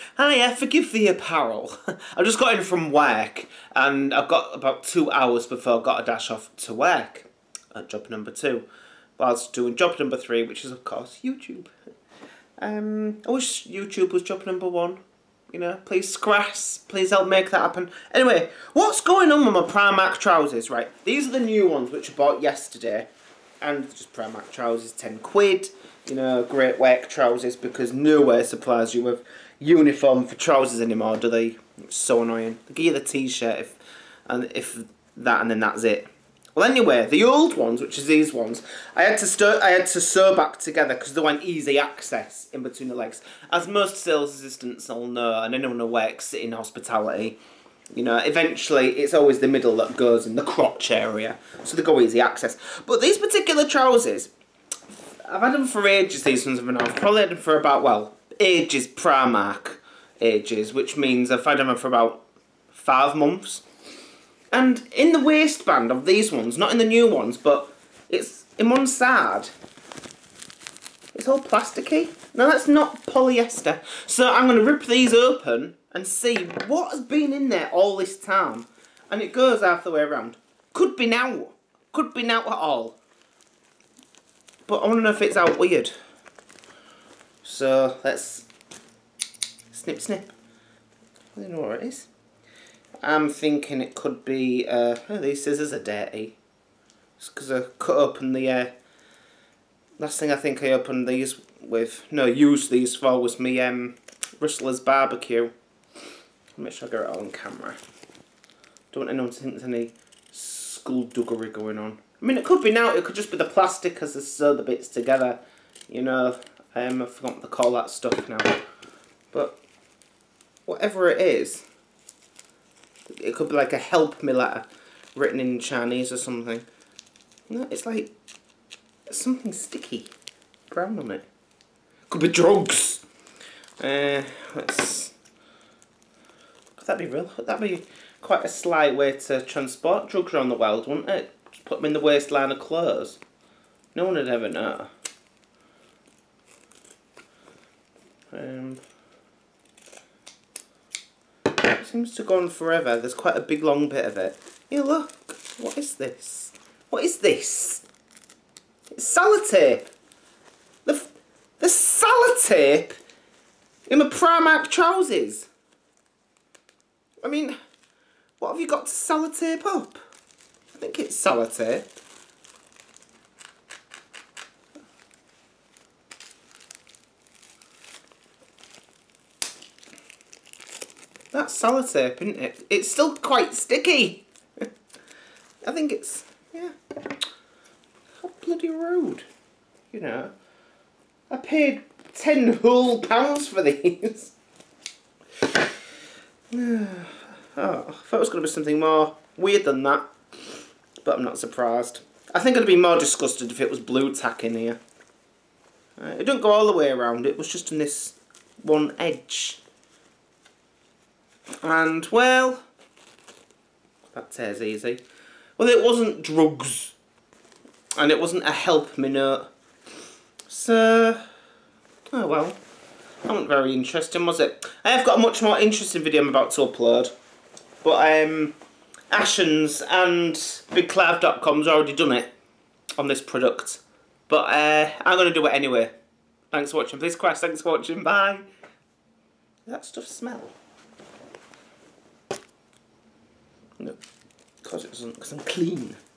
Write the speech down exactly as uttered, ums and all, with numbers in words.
Hiya, forgive the apparel. I just got in from work and I've got about two hours before I've got to dash off to work at job number two. Whilst doing job number three, which is of course YouTube. Um, I wish YouTube was job number one. You know, please Scrass, please help make that happen. Anyway, what's going on with my Primark trousers, right? These are the new ones which I bought yesterday. And just Primark trousers, ten quid. You know, great work trousers, because nowhere supplies you with uniform for trousers anymore, do they? It's so annoying. They give you the t-shirt if, and if that, and then that's it. Well, anyway, the old ones, which is these ones, I had to st I had to sew back together because they want easy access in between the legs. As most sales assistants will know, and anyone who works in hospitality, you know, eventually it's always the middle that goes in the crotch area, so they go easy access. But these particular trousers, I've had them for ages. These ones have been on. I've probably had them for about, well, ages, Primark ages, which means I've had them for about five months. And in the waistband of these ones, not in the new ones, but it's in one side, it's all plasticky. Now that's not polyester. So I'm going to rip these open and see what has been in there all this time. And it goes half the way around. Could be now. Could be now at all. But I want to know if it's out weird. So let's snip snip. I don't know what it is. I'm thinking it could be, uh, oh, these scissors are dirty. It's because I cut open the, uh, last thing I think I opened these with, no, used these for was me, um, Rustler's barbecue. Make sure I get it all on camera. Don't want anyone to think there's any skullduggery going on. I mean, it could be now, it could just be the plastic as they sew the bits together. You know, um, I forgot what to call that stuff now. But, whatever it is, it could be like a help me letter written in Chinese or something. No, it's like something sticky, brown on it. Could be drugs. Uh, let's. Could that be real? Could that be quite a sly way to transport drugs around the world, wouldn't it? Just put them in the waistline of clothes. No one would ever know. Um. It seems to go on forever. There's quite a big long bit of it. Here, look. What is this? What is this? It's sellotape. The, the sellotape in my Primark trousers. I mean, what have you got to sellotape up? I think it's sellotape. That's sellotape, isn't it? It's still quite sticky. I think it's, yeah. How bloody rude. You know, I paid ten whole pounds for these. Oh, I thought it was going to be something more weird than that. But I'm not surprised. I think I'd be more disgusted if it was blue tack in here. Uh, it didn't go all the way around, it was just in this one edge. And, well, that tears easy. Well, it wasn't drugs. And it wasn't a help me note. So, oh well. That wasn't very interesting, was it? I have got a much more interesting video I'm about to upload. But, um, Ashens and Big Clive dot com's already done it on this product. But, uh, I'm going to do it anyway. Thanks for watching. Please, Christ, thanks for watching. Bye. Does that stuff smell? No, because it doesn't, because I'm clean.